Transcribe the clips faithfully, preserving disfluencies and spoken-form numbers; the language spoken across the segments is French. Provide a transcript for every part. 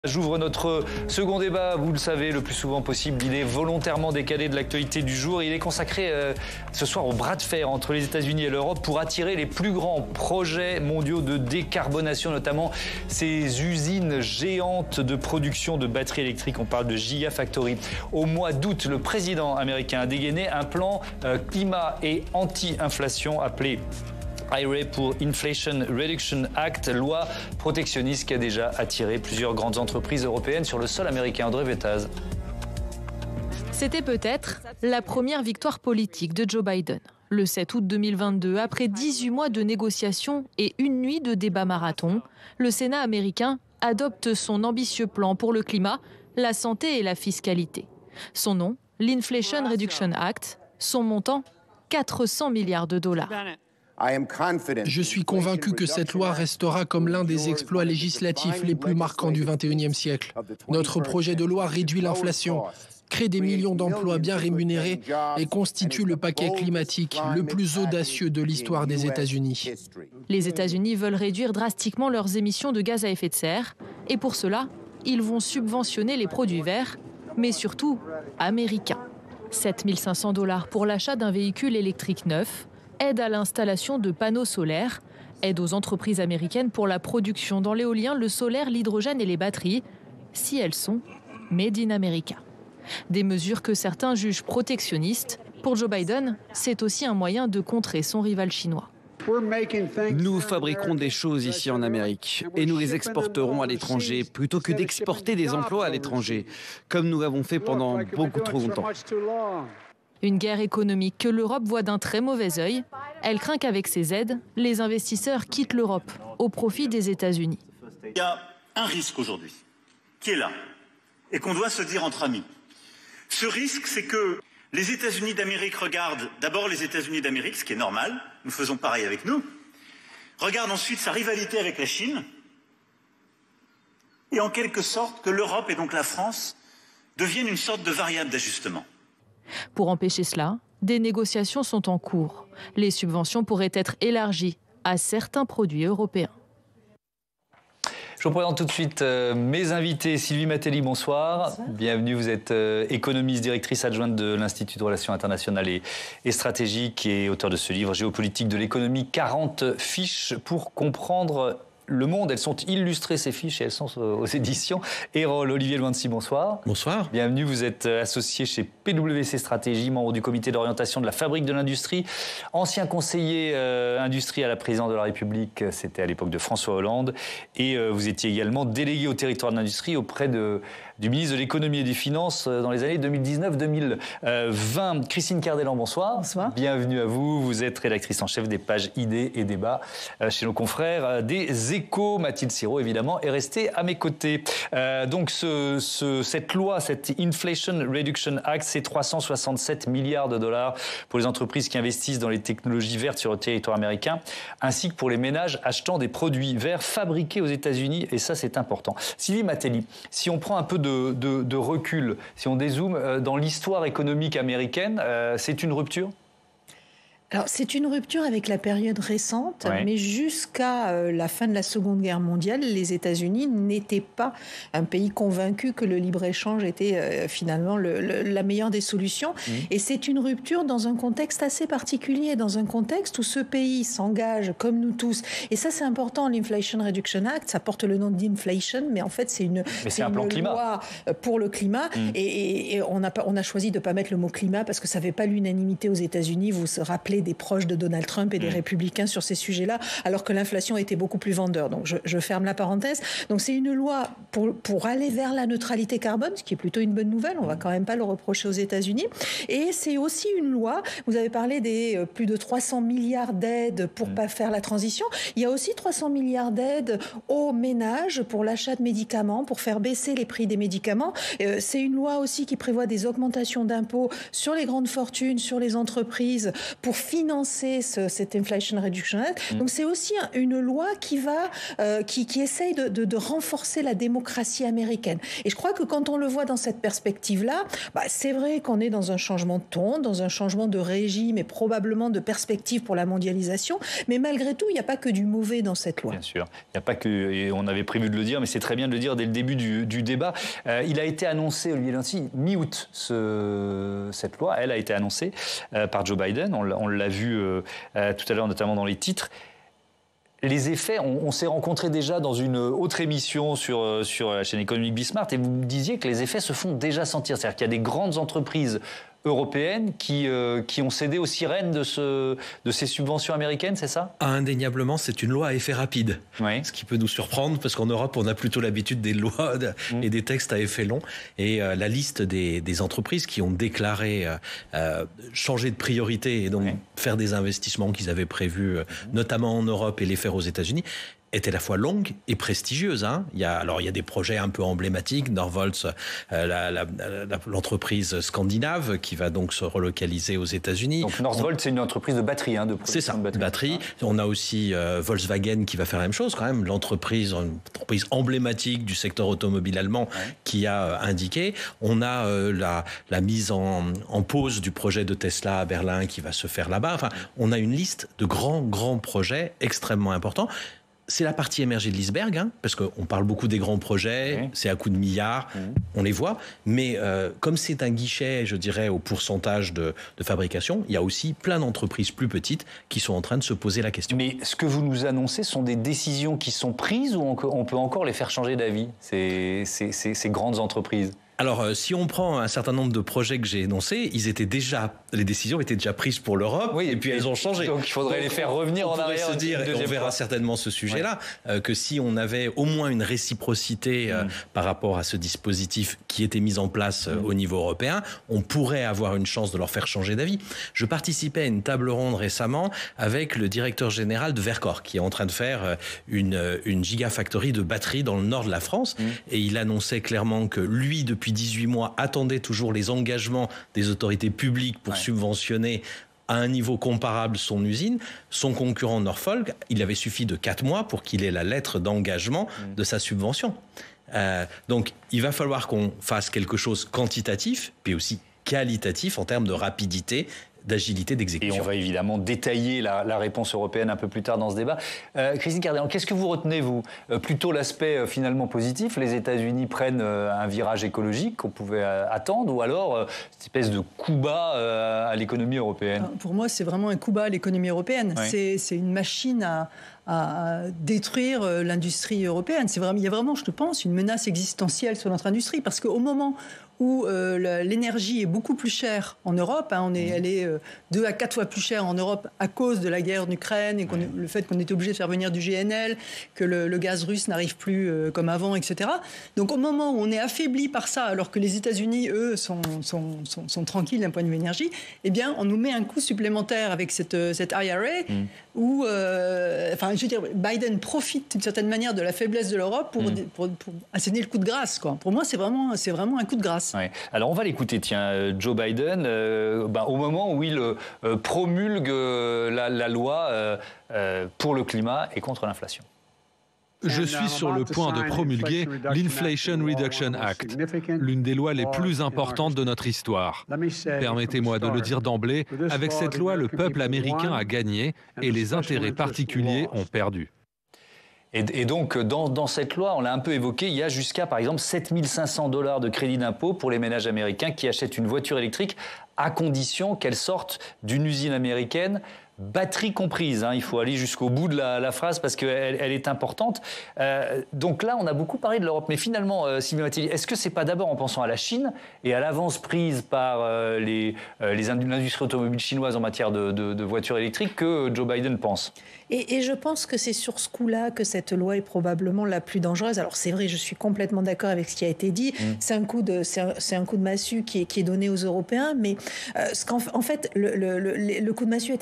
J'ouvre notre second débat, vous le savez, le plus souvent possible. Il est volontairement décalé de l'actualité du jour. Il est consacré euh, ce soir au bras de fer entre les États-Unis et l'Europe pour attirer les plus grands projets mondiaux de décarbonation, notamment ces usines géantes de production de batteries électriques. On parle de Gigafactory. Au mois d'août, le président américain a dégainé un plan euh, climat et anti-inflation appelé I R A pour Inflation Reduction Act, loi protectionniste qui a déjà attiré plusieurs grandes entreprises européennes sur le sol américain. Audrey Vettaz. C'était peut-être la première victoire politique de Joe Biden. Le sept août deux mille vingt-deux, après dix-huit mois de négociations et une nuit de débat marathon, le Sénat américain adopte son ambitieux plan pour le climat, la santé et la fiscalité. Son nom, l'Inflation Reduction Act. Son montant, quatre cents milliards de dollars. Je suis convaincu que cette loi restera comme l'un des exploits législatifs les plus marquants du vingt et unième siècle. Notre projet de loi réduit l'inflation, crée des millions d'emplois bien rémunérés et constitue le paquet climatique le plus audacieux de l'histoire des États-Unis. Les États-Unis veulent réduire drastiquement leurs émissions de gaz à effet de serre et pour cela, ils vont subventionner les produits verts, mais surtout américains. sept mille cinq cents dollars pour l'achat d'un véhicule électrique neuf, aide à l'installation de panneaux solaires, aide aux entreprises américaines pour la production dans l'éolien, le solaire, l'hydrogène et les batteries, si elles sont made in America. Des mesures que certains jugent protectionnistes. Pour Joe Biden, c'est aussi un moyen de contrer son rival chinois. Nous fabriquerons des choses ici en Amérique et nous les exporterons à l'étranger plutôt que d'exporter des emplois à l'étranger, comme nous l'avons fait pendant beaucoup trop longtemps. Une guerre économique que l'Europe voit d'un très mauvais œil. Elle craint qu'avec ces aides, les investisseurs quittent l'Europe au profit des États-Unis. Il y a un risque aujourd'hui qui est là et qu'on doit se dire entre amis. Ce risque, c'est que les États-Unis d'Amérique regardent d'abord les États-Unis d'Amérique, ce qui est normal, nous faisons pareil avec nous, regardent ensuite sa rivalité avec la Chine et en quelque sorte que l'Europe et donc la France deviennent une sorte de variable d'ajustement. Pour empêcher cela, des négociations sont en cours. Les subventions pourraient être élargies à certains produits européens. Je vous présente tout de suite euh, mes invités. Sylvie Matelli, bonsoir. bonsoir. Bienvenue, vous êtes euh, économiste, directrice adjointe de l'Institut de Relations internationales et, et stratégiques et auteur de ce livre Géopolitique de l'économie, quarante fiches pour comprendre le monde. Elles sont illustrées, ces fiches, et elles sont aux éditions Erol. Olivier Loincy, bonsoir. Bonsoir. Bienvenue, vous êtes associé chez P W C Stratégie, membre du comité d'orientation de la fabrique de l'industrie, ancien conseiller euh, industrie à la présidence de la République, c'était à l'époque de François Hollande, et euh, vous étiez également délégué au territoire de l'industrie auprès de, du ministre de l'économie et des finances dans les années deux mille dix-neuf deux mille vingt. Christine Cardellan, bonsoir. Bonsoir. Bienvenue à vous. Vous êtes rédactrice en chef des pages Idées et Débats euh, chez nos confrères euh, des Échos. Mathilde Siro, évidemment, est restée à mes côtés. Euh, donc, ce, ce, cette loi, cette Inflation Reduction Act, c'est trois cent soixante-sept milliards de dollars pour les entreprises qui investissent dans les technologies vertes sur le territoire américain, ainsi que pour les ménages achetant des produits verts fabriqués aux États-Unis. Et ça, c'est important. Sylvie Matelli, si on prend un peu de, de, de recul, si on dézoome euh, dans l'histoire économique américaine, euh, c'est une rupture ? Alors, c'est une rupture avec la période récente, ouais. mais jusqu'à euh, la fin de la Seconde Guerre mondiale, les États-Unis n'étaient pas un pays convaincu que le libre-échange était euh, finalement le, le, la meilleure des solutions. Mmh. Et c'est une rupture dans un contexte assez particulier, dans un contexte où ce pays s'engage, comme nous tous, et ça c'est important, l'Inflation Reduction Act, ça porte le nom d'Inflation, mais en fait c'est une, mais c'est un une plan loi climat. pour le climat, mmh. et, et, et on, a, on a choisi de ne pas mettre le mot climat parce que ça n'avait pas l'unanimité aux États-Unis. Vous vous rappelez des proches de Donald Trump et des mmh. républicains sur ces sujets-là, alors que l'inflation était beaucoup plus vendeur. Donc je, je ferme la parenthèse. Donc c'est une loi pour, pour aller vers la neutralité carbone, ce qui est plutôt une bonne nouvelle. On ne va quand même pas le reprocher aux États-Unis. Et c'est aussi une loi, vous avez parlé des euh, plus de trois cents milliards d'aides pour ne mmh. pas faire la transition. Il y a aussi trois cents milliards d'aides aux ménages pour l'achat de médicaments, pour faire baisser les prix des médicaments. Euh, c'est une loi aussi qui prévoit des augmentations d'impôts sur les grandes fortunes, sur les entreprises, pour financer ce, cet Inflation Reduction Act. Mmh. Donc c'est aussi une loi qui va, euh, qui, qui essaye de, de, de renforcer la démocratie américaine. Et je crois que quand on le voit dans cette perspective-là, bah, c'est vrai qu'on est dans un changement de ton, dans un changement de régime et probablement de perspective pour la mondialisation. Mais malgré tout, il n'y a pas que du mauvais dans cette loi. Bien sûr. Il n'y a pas que, et on avait prévu de le dire, mais c'est très bien de le dire dès le début du, du débat. Euh, il a été annoncé, Olivier Lanty, mi-août, ce, cette loi. Elle a été annoncée euh, par Joe Biden. On, on l'a vu euh, euh, tout à l'heure, notamment dans les titres. Les effets, on, on s'est rencontrés déjà dans une autre émission sur, sur la chaîne économique Bismart, et vous me disiez que les effets se font déjà sentir. C'est-à-dire qu'il y a des grandes entreprises européennes qui, euh, qui ont cédé aux sirènes de, ce, de ces subventions américaines, c'est ça ? Indéniablement, c'est une loi à effet rapide. Oui. Ce qui peut nous surprendre, parce qu'en Europe, on a plutôt l'habitude des lois mmh. et des textes à effet long. Et euh, la liste des, des entreprises qui ont déclaré euh, changer de priorité et donc oui. faire des investissements qu'ils avaient prévus, mmh. notamment en Europe, et les faire aux États-Unis, est à la fois longue et prestigieuse. Hein. Il y a, alors, il y a des projets un peu emblématiques. Northvolt, euh, la, la, la, l'entreprise scandinave qui va donc se relocaliser aux États-Unis. Donc Northvolt, On... c'est une entreprise de batterie. Hein, de c'est ça, de batterie. batterie. On a aussi euh, Volkswagen qui va faire la même chose quand même. L'entreprise, une entreprise emblématique du secteur automobile allemand ouais. qui a euh, indiqué. On a euh, la, la mise en, en pause du projet de Tesla à Berlin qui va se faire là-bas. Enfin, on a une liste de grands, grands projets extrêmement importants. C'est la partie émergée de l'iceberg, hein, parce qu'on parle beaucoup des grands projets, oui. c'est à coups de milliards, oui. on les voit. Mais euh, comme c'est un guichet, je dirais, au pourcentage de, de fabrication, il y a aussi plein d'entreprises plus petites qui sont en train de se poser la question. Mais ce que vous nous annoncez sont des décisions qui sont prises ou on, on peut encore les faire changer d'avis, ces, ces, ces, ces grandes entreprises ? Alors, euh, si on prend un certain nombre de projets que j'ai énoncés, ils étaient déjà, les décisions étaient déjà prises pour l'Europe, oui, et puis elles ont changé. Donc, il faudrait donc, les faire revenir on en arrière. Se dire, et on verra fois. certainement ce sujet-là, ouais. euh, que si on avait au moins une réciprocité euh, mmh. par rapport à ce dispositif qui était mis en place euh, mmh. au niveau européen, on pourrait avoir une chance de leur faire changer d'avis. Je participais à une table ronde récemment avec le directeur général de Verkor, qui est en train de faire une, une gigafactory de batteries dans le nord de la France, mmh. et il annonçait clairement que lui, depuis dix-huit mois, attendait toujours les engagements des autorités publiques pour ouais. subventionner à un niveau comparable son usine. Son concurrent Norfolk, il avait suffi de quatre mois pour qu'il ait la lettre d'engagement mmh. de sa subvention. Euh, donc, il va falloir qu'on fasse quelque chose quantitatif, puis aussi qualitatif en termes de rapidité, d'agilité d'exécution. Et on va évidemment détailler la, la réponse européenne un peu plus tard dans ce débat. Euh, Christine Cardellan, qu'est-ce que vous retenez, vous ? euh, Plutôt l'aspect euh, finalement positif, les États-Unis prennent euh, un virage écologique qu'on pouvait euh, attendre, ou alors euh, cette espèce de coup bas euh, à l'économie européenne ? Pour moi, c'est vraiment un coup bas à l'économie européenne. Oui. C'est, c'est une machine à... à détruire l'industrie européenne. C'est vraiment, il y a vraiment, je pense, une menace existentielle sur notre industrie, parce qu'au moment où euh, l'énergie est beaucoup plus chère en Europe, hein, on est, elle est euh, deux à quatre fois plus chère en Europe à cause de la guerre en Ukraine et qu'on, le fait qu'on était obligé de faire venir du G N L, que le, le gaz russe n'arrive plus euh, comme avant, et cetera. Donc au moment où on est affaibli par ça, alors que les États-Unis, eux, sont, sont, sont, sont tranquilles d'un point de vue énergie, eh bien, on nous met un coup supplémentaire avec cette, cette I R A mm. où, euh, enfin, je veux dire, Biden profite d'une certaine manière de la faiblesse de l'Europe pour, mm. pour, pour asséner le coup de grâce, quoi. Pour moi, c'est vraiment, c'est vraiment un coup de grâce. Ouais. Alors, on va l'écouter, tiens, Joe Biden, euh, bah, au moment où il euh, promulgue euh, la, la loi euh, euh, pour le climat et contre l'inflation. Je suis sur le point de promulguer l'Inflation Reduction Act, l'une des lois les plus importantes de notre histoire. Permettez-moi de le dire d'emblée, avec cette loi, le peuple américain a gagné et les intérêts particuliers ont perdu. Et, et donc, dans, dans cette loi, on l'a un peu évoqué, il y a jusqu'à, par exemple, sept mille cinq cents dollars de crédit d'impôt pour les ménages américains qui achètent une voiture électrique à condition qu'elle sorte d'une usine américaine, batterie comprise. Hein, il faut aller jusqu'au bout de la, la phrase parce qu'elle elle est importante. Euh, donc là, on a beaucoup parlé de l'Europe. Mais finalement, euh, Sylvie Mathilly, est-ce que c'est pas d'abord en pensant à la Chine et à l'avance prise par euh, les, euh, les l'industrie automobile chinoise en matière de, de, de voitures électriques que Joe Biden pense ? Et, et je pense que c'est sur ce coup-là que cette loi est probablement la plus dangereuse. Alors c'est vrai, je suis complètement d'accord avec ce qui a été dit. Mmh. C'est un coup de, c'est un, c'est un coup de massue qui est, qui est donné aux Européens. Mais euh, ce qu'en en fait, le, le, le, le coup de massue était déjà donné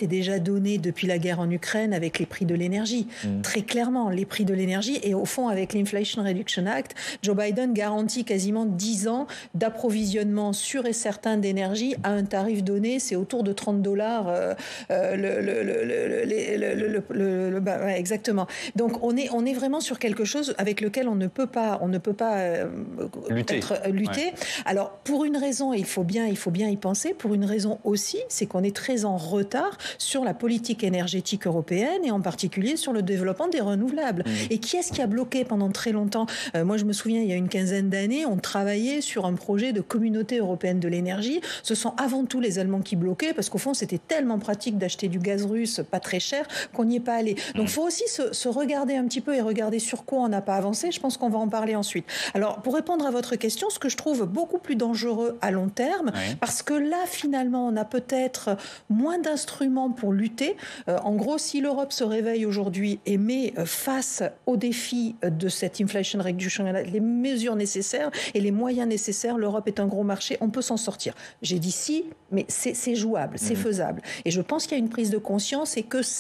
donné depuis la guerre en Ukraine avec les prix de l'énergie. Mmh. Très clairement, les prix de l'énergie. Et au fond, avec l'Inflation Reduction Act, Joe Biden garantit quasiment dix ans d'approvisionnement sûr et certain d'énergie à un tarif donné. C'est autour de trente dollars. Euh, euh, le, le, le, le, le, le, le, le, le bah, ouais, exactement. Donc, on est, on est vraiment sur quelque chose avec lequel on ne peut pas, on ne peut pas euh, lutter. Être, euh, lutter. Ouais. Alors, pour une raison, il faut bien, il faut bien y penser. Pour une raison aussi, c'est qu'on est très en retard sur la politique énergétique européenne et en particulier sur le développement des renouvelables. Mmh. Et qui est-ce qui a bloqué pendant très longtemps ? euh, Moi, je me souviens, il y a une quinzaine d'années, on travaillait sur un projet de communauté européenne de l'énergie. Ce sont avant tout les Allemands qui bloquaient parce qu'au fond, c'était tellement pratique d'acheter du gaz russe pas très cher qu'on n'y est pas allé. Donc, il faut aussi se, se regarder un petit peu et regarder sur quoi on n'a pas avancé. Je pense qu'on va en parler ensuite. Alors, pour répondre à votre question, ce que je trouve beaucoup plus dangereux à long terme, oui. parce que là, finalement, on a peut-être moins d'instruments pour lutter. Euh, en gros, si l'Europe se réveille aujourd'hui et met euh, face aux défis de cette Inflation Reduction, les mesures nécessaires et les moyens nécessaires, l'Europe est un gros marché, on peut s'en sortir. J'ai dit si, mais c'est, c'est jouable, c'est mmh. faisable. Et je pense qu'il y a une prise de conscience et que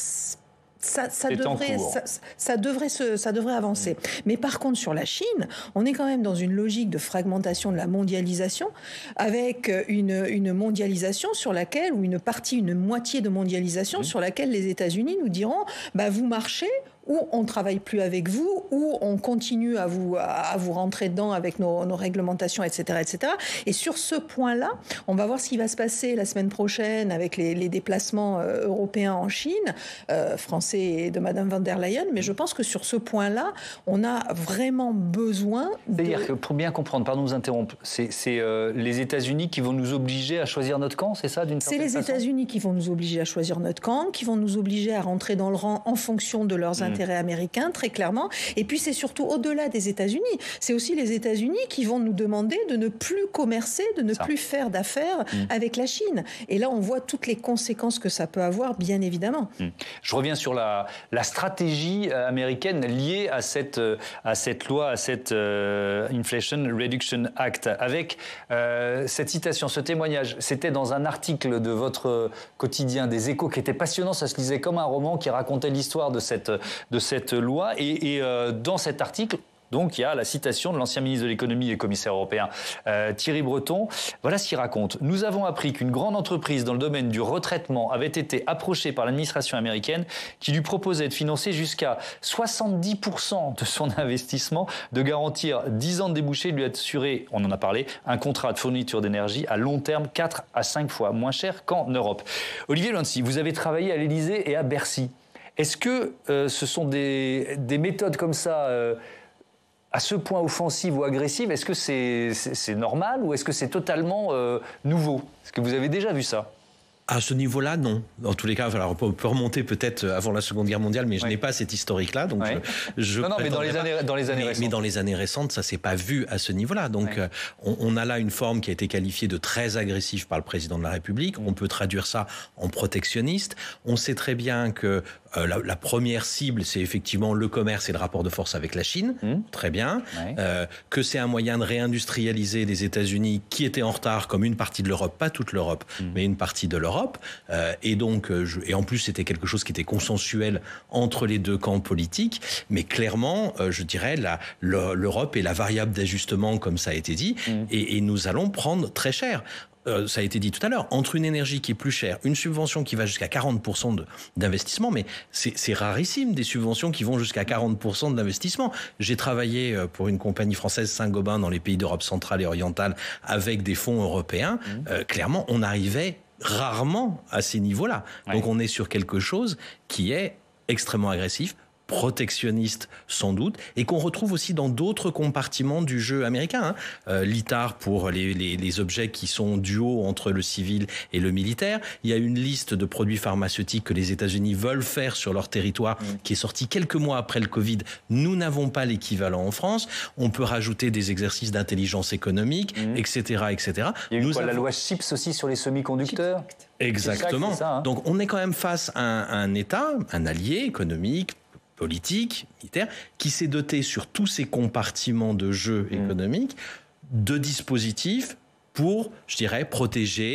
Ça, ça, devrait, ça, ça, devrait se, ça devrait avancer. Mmh. Mais par contre, sur la Chine, on est quand même dans une logique de fragmentation de la mondialisation, avec une, une mondialisation sur laquelle, ou une partie, une moitié de mondialisation, mmh. sur laquelle les États-Unis nous diront bah, vous marchez, ou on ne travaille plus avec vous, ou on continue à vous, à vous rentrer dedans avec nos, nos réglementations, et cetera, et cetera. Et sur ce point-là, on va voir ce qui va se passer la semaine prochaine avec les, les déplacements euh, européens en Chine, euh, français et de Madame von der Leyen. Mais je pense que sur ce point-là, on a vraiment besoin de... C'est-à-dire que, pour bien comprendre, pardon de vous interrompre, c'est, c'est euh, les États-Unis qui vont nous obliger à choisir notre camp, c'est ça, d'une certaine façon ? C'est les États-Unis qui vont nous obliger à choisir notre camp, qui vont nous obliger à rentrer dans le rang en fonction de leurs mmh. intérêts américains, très clairement. Et puis, c'est surtout au-delà des États-Unis. C'est aussi les États-Unis qui vont nous demander de ne plus commercer, de ne ça. plus faire d'affaires mmh. avec la Chine. Et là, on voit toutes les conséquences que ça peut avoir, bien évidemment. Mmh. Je reviens sur la, la stratégie américaine liée à cette, à cette loi, à cette euh, Inflation Reduction Act. Avec euh, cette citation, ce témoignage, c'était dans un article de votre quotidien des Échos qui était passionnant. Ça se lisait comme un roman qui racontait l'histoire de cette, de cette loi. Et, et euh, dans cet article, donc il y a la citation de l'ancien ministre de l'économie et commissaire européen euh, Thierry Breton. Voilà ce qu'il raconte. « Nous avons appris qu'une grande entreprise dans le domaine du retraitement avait été approchée par l'administration américaine qui lui proposait de financer jusqu'à soixante-dix pour cent de son investissement, de garantir dix ans de débouchés, de lui assurer, on en a parlé, un contrat de fourniture d'énergie à long terme quatre à cinq fois moins cher qu'en Europe. » Olivier Lancy, vous avez travaillé à l'Élysée et à Bercy. Est-ce que euh, ce sont des, des méthodes comme ça euh, à ce point offensive ou agressive, est-ce que c'est, c'est, c'est normal ou est-ce que c'est totalement euh, nouveau ? Est-ce que vous avez déjà vu ça ? À ce niveau-là, non. En tous les cas, alors on peut remonter peut-être avant la Seconde Guerre mondiale, mais je oui. n'ai pas cet historique-là. Donc oui. je, je non, non, mais dans les, années, dans les années mais, récentes. Mais dans les années récentes, ça ne s'est pas vu à ce niveau-là. Donc oui. euh, on, on a là une forme qui a été qualifiée de très agressive par le président de la République. On peut traduire ça en protectionniste. On sait très bien que euh, la, la première cible, c'est effectivement le commerce et le rapport de force avec la Chine. Mmh. Très bien. Oui. Euh, que c'est un moyen de réindustrialiser les États-Unis qui étaient en retard, comme une partie de l'Europe, pas toute l'Europe, mmh. mais une partie de l'Europe. Euh, et donc, euh, je, et en plus, c'était quelque chose qui était consensuel entre les deux camps politiques. Mais clairement, euh, je dirais, la, le, l'Europe est la variable d'ajustement, comme ça a été dit, mmh. et, et nous allons prendre très cher. Euh, ça a été dit tout à l'heure, entre une énergie qui est plus chère, une subvention qui va jusqu'à quarante pour cent de, d'investissement, mais c'est, c'est rarissime des subventions qui vont jusqu'à quarante pour cent de l'investissement. J'ai travaillé pour une compagnie française Saint-Gobain dans les pays d'Europe centrale et orientale avec des fonds européens. Mmh. Euh, clairement, on arrivait rarement à ces niveaux-là. Ouais. Donc on est sur quelque chose qui est extrêmement agressif, protectionniste sans doute, et qu'on retrouve aussi dans d'autres compartiments du jeu américain. Hein. Euh, l'I T A R pour les, les, les objets qui sont duaux entre le civil et le militaire. Il y a une liste de produits pharmaceutiques que les États-Unis veulent faire sur leur territoire, mmh. qui est sortie quelques mois après le Covid. Nous n'avons pas l'équivalent en France. On peut rajouter des exercices d'intelligence économique, mmh. et cetera, et cetera. Il y a eu Nous quoi, avons... la loi CHIPS aussi sur les semi-conducteurs ? Exactement. C'est ça, hein. Donc on est quand même face à un, à un État, un allié économique, politique, militaire, qui s'est doté sur tous ces compartiments de jeu mmh. économique de dispositifs pour, je dirais, protéger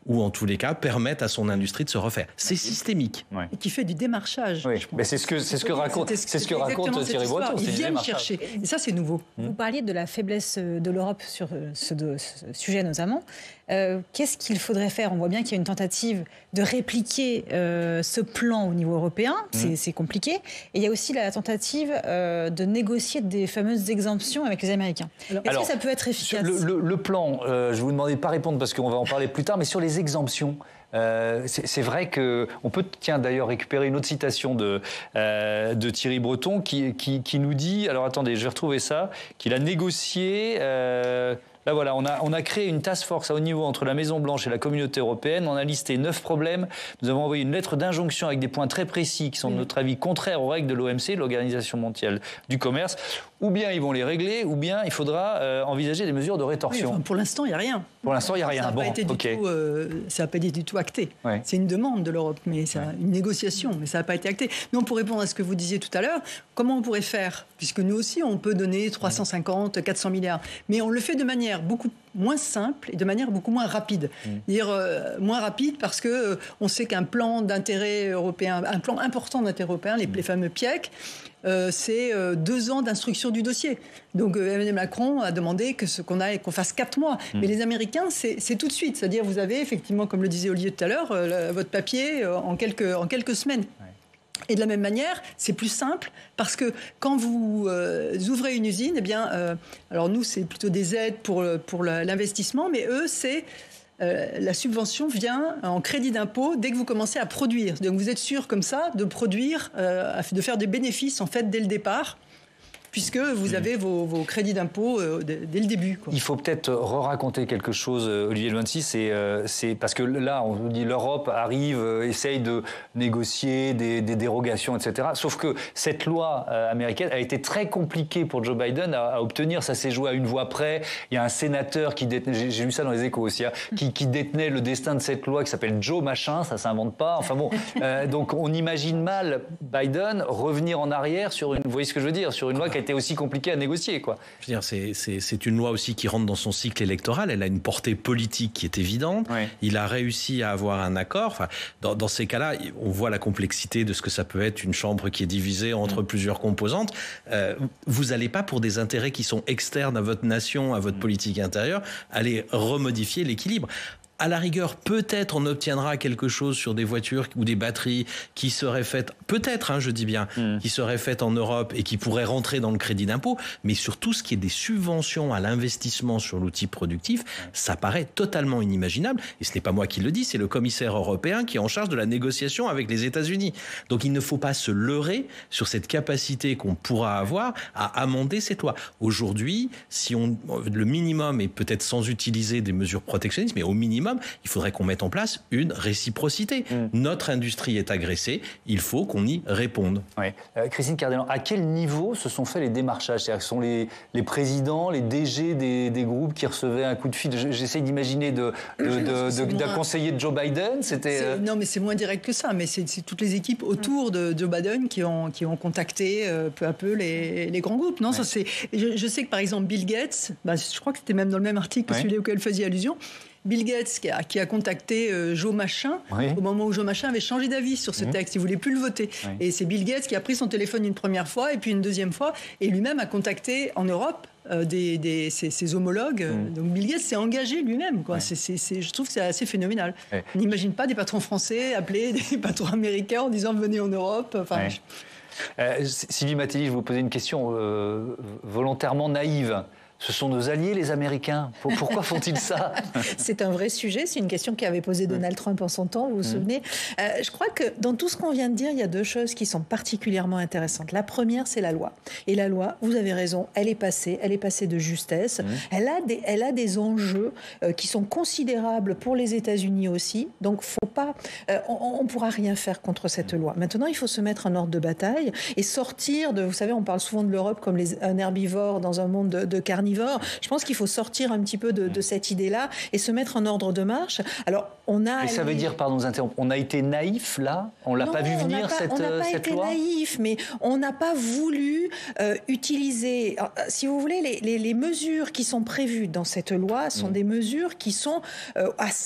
ou en tous les cas permettent à son industrie de se refaire. C'est systémique. Ouais. Et qui fait du démarchage. Oui, mais c'est ce que, c'est ce que raconte, c'est ce que raconte Thierry Breton. Ils viennent chercher. Et ça, c'est nouveau. Vous parliez de la faiblesse de l'Europe sur ce, de, ce sujet notamment. Euh, qu'est-ce qu'il faudrait faire? On voit bien qu'il y a une tentative de répliquer euh, ce plan au niveau européen. C'est, mmh. c'est compliqué. Et il y a aussi la tentative euh, de négocier des fameuses exemptions avec les Américains. Alors, Est-ce alors, que ça peut être efficace? Le, le, le plan, euh, je vous demandais de ne pas répondre parce qu'on va en parler plus tard, mais sur les exemptions, Euh, c'est, c'est vrai qu'on peut, tiens, d'ailleurs, récupérer une autre citation de, euh, de Thierry Breton qui, qui, qui nous dit, alors attendez, je vais retrouver ça, qu'il a négocié... Euh, Là, voilà, on a, on a créé une task force à haut niveau entre la Maison-Blanche et la communauté européenne. On a listé neuf problèmes. Nous avons envoyé une lettre d'injonction avec des points très précis qui sont, de notre avis, contraires aux règles de l'O M C, l'Organisation mondiale du commerce. Ou bien ils vont les régler, ou bien il faudra euh, envisager des mesures de rétorsion. Oui, enfin, pour l'instant, il n'y a rien. Pour l'instant, il n'y a rien. Ça n'a bon, pas été du okay. tout, euh, ça n'a pas été du tout acté. Ouais. C'est une demande de l'Europe, mais c'est ouais. une négociation, mais ça n'a pas été acté. Non, pour répondre à ce que vous disiez tout à l'heure, comment on pourrait faire? Puisque nous aussi, on peut donner trois cent cinquante, quatre cents milliards. Mais on le fait de manière beaucoup moins simple et de manière beaucoup moins rapide. Mmh. Dire euh, moins rapide parce que euh, on sait qu'un plan d'intérêt européen, un plan important d'intérêt européen, les, mmh. les fameux P I E C, euh, c'est euh, deux ans d'instruction du dossier. Donc euh, Emmanuel Macron a demandé que ce, qu'on, a, qu'on fasse quatre mois. Mmh. Mais les Américains, c'est, c'est tout de suite. C'est-à-dire vous avez effectivement, comme le disait Olivier tout à l'heure, euh, votre papier euh, en, quelques, en quelques semaines. Ouais. Et de la même manière, c'est plus simple parce que quand vous euh, ouvrez une usine, eh bien, euh, alors nous, c'est plutôt des aides pour, pour l'investissement, mais eux, c'est euh, la subvention vient en crédit d'impôt dès que vous commencez à produire. Donc vous êtes sûr comme ça de produire, euh, de faire des bénéfices en fait dès le départ, puisque vous avez vos, vos crédits d'impôt euh, dès, dès le début. Quoi. Il faut peut-être re-raconter quelque chose, Olivier Levency, c'est, euh, c'est parce que là, on nous dit l'Europe arrive, euh, essaye de négocier des, des dérogations, et cetera. Sauf que cette loi euh, américaine a été très compliquée pour Joe Biden à, à obtenir. Ça s'est joué à une voix près. Il y a un sénateur qui détenait, j'ai, j'ai lu ça dans les Échos aussi, hein, qui, qui détenait le destin de cette loi qui s'appelle Joe Machin, ça s'invente pas. Enfin bon, euh, donc on imagine mal Biden revenir en arrière sur une, vous voyez ce que je veux dire, sur une loi qui a été aussi compliqué à négocier, quoi. Je veux dire, c'est, c'est, c'est une loi aussi qui rentre dans son cycle électoral. Elle a une portée politique qui est évidente. Oui. Il a réussi à avoir un accord. Enfin, dans, dans ces cas-là, on voit la complexité de ce que ça peut être une chambre qui est divisée entre mmh. plusieurs composantes. Euh, vous n'allez pas, pour des intérêts qui sont externes à votre nation, à votre mmh. politique intérieure, aller remodifier l'équilibre. À la rigueur, peut-être on obtiendra quelque chose sur des voitures ou des batteries qui seraient faites, peut-être, hein, je dis bien, mmh. qui seraient faites en Europe et qui pourraient rentrer dans le crédit d'impôt, mais sur tout ce qui est des subventions à l'investissement sur l'outil productif, ça paraît totalement inimaginable. Et ce n'est pas moi qui le dis, c'est le commissaire européen qui est en charge de la négociation avec les États-Unis. Donc il ne faut pas se leurrer sur cette capacité qu'on pourra avoir à amender cette loi. Aujourd'hui, si on, le minimum, et peut-être sans utiliser des mesures protectionnistes, mais au minimum, il faudrait qu'on mette en place une réciprocité. Mmh. Notre industrie est agressée, il faut qu'on y réponde. Ouais. Euh, Christine Cardellan, à quel niveau se sont faits les démarchages? C'est-à-dire que ce sont les, les présidents, les D G des, des groupes qui recevaient un coup de fil? J'essaie d'imaginer de, de, de, de, de, d'un conseiller de Joe Biden. C'était, euh... Non, mais c'est moins direct que ça. Mais c'est, c'est toutes les équipes autour de Joe Biden qui ont, qui ont contacté euh, peu à peu les, les grands groupes. Non, ouais. ça, c'est... Je, je sais que par exemple Bill Gates, bah, je crois que c'était même dans le même article que ouais. celui auquel faisait allusion, Bill Gates qui a, qui a contacté euh, Joe Machin oui. au moment où Joe Machin avait changé d'avis sur ce mmh. texte, il ne voulait plus le voter. Oui. Et c'est Bill Gates qui a pris son téléphone une première fois et puis une deuxième fois et lui-même a contacté en Europe euh, des, des, ses, ses homologues. Mmh. Donc Bill Gates s'est engagé lui-même. Quoi. Oui. C'est, c'est, c'est, je trouve que c'est assez phénoménal. Oui. On n'imagine pas des patrons français appeler des patrons américains en disant venez en Europe. Enfin, oui. je... euh, Sylvie Matteli, je vous posais une question euh, volontairement naïve. Ce sont nos alliés, les Américains. Pourquoi font-ils ça? C'est un vrai sujet. C'est une question qu'avait posée Donald Trump en son temps, vous vous souvenez. Euh, je crois que dans tout ce qu'on vient de dire, il y a deux choses qui sont particulièrement intéressantes. La première, c'est la loi. Et la loi, vous avez raison, elle est passée. Elle est passée de justesse. Mmh. Elle a des, elle a des enjeux euh, qui sont considérables pour les États-Unis aussi. Donc, faut pas, euh, on ne pourra rien faire contre cette loi. Maintenant, il faut se mettre en ordre de bataille et sortir de... Vous savez, on parle souvent de l'Europe comme les, un herbivore dans un monde de, de carnivores. Je pense qu'il faut sortir un petit peu de, de cette idée-là et se mettre en ordre de marche. Alors, on a. Mais ça veut dire, pardon, on a été naïf là. On l'a non, pas vu venir pas, cette, on n'a pas cette été loi. Naïf, mais on n'a pas voulu euh, utiliser. Alors, si vous voulez, les, les, les mesures qui sont prévues dans cette loi sont mmh. des mesures qui sont euh, à,